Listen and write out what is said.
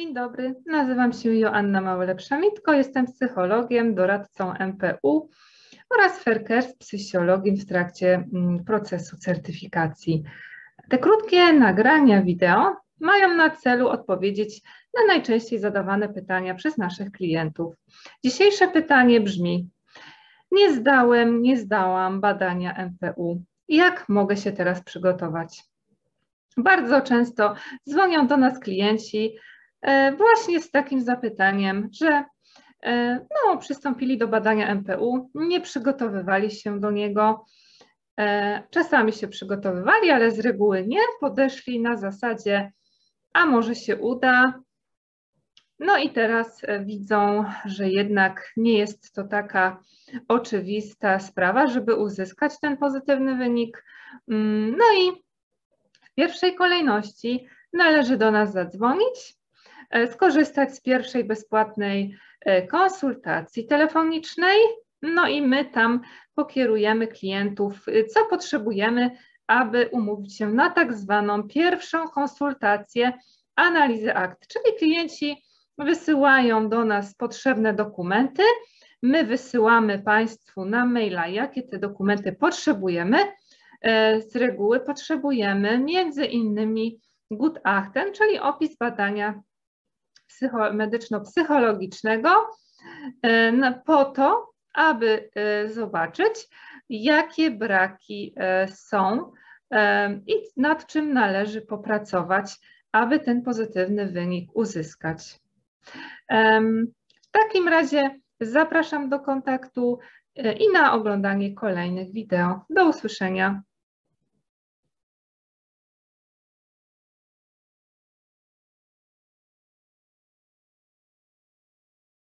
Dzień dobry, nazywam się Joanna Małyle-Przemitko, jestem psychologiem, doradcą MPU oraz fair-care psychologiem w trakcie procesu certyfikacji. Te krótkie nagrania wideo mają na celu odpowiedzieć na najczęściej zadawane pytania przez naszych klientów. Dzisiejsze pytanie brzmi: nie zdałam badania MPU. Jak mogę się teraz przygotować? Bardzo często dzwonią do nas klienci właśnie z takim zapytaniem, że przystąpili do badania MPU, nie przygotowywali się do niego, czasami się przygotowywali, ale z reguły nie, podeszli na zasadzie, a może się uda. No i teraz widzą, że jednak nie jest to taka oczywista sprawa, żeby uzyskać ten pozytywny wynik. No i w pierwszej kolejności należy do nas zadzwonić, skorzystać z pierwszej bezpłatnej konsultacji telefonicznej, no i my tam pokierujemy klientów, co potrzebujemy, aby umówić się na tak zwaną pierwszą konsultację analizy akt, czyli klienci wysyłają do nas potrzebne dokumenty, my wysyłamy Państwu na maila, jakie te dokumenty potrzebujemy. Z reguły potrzebujemy między innymi Gutachten, czyli opis badania medyczno-psychologicznego, po to, aby zobaczyć, jakie braki są i nad czym należy popracować, aby ten pozytywny wynik uzyskać. W takim razie zapraszam do kontaktu i na oglądanie kolejnych wideo. Do usłyszenia.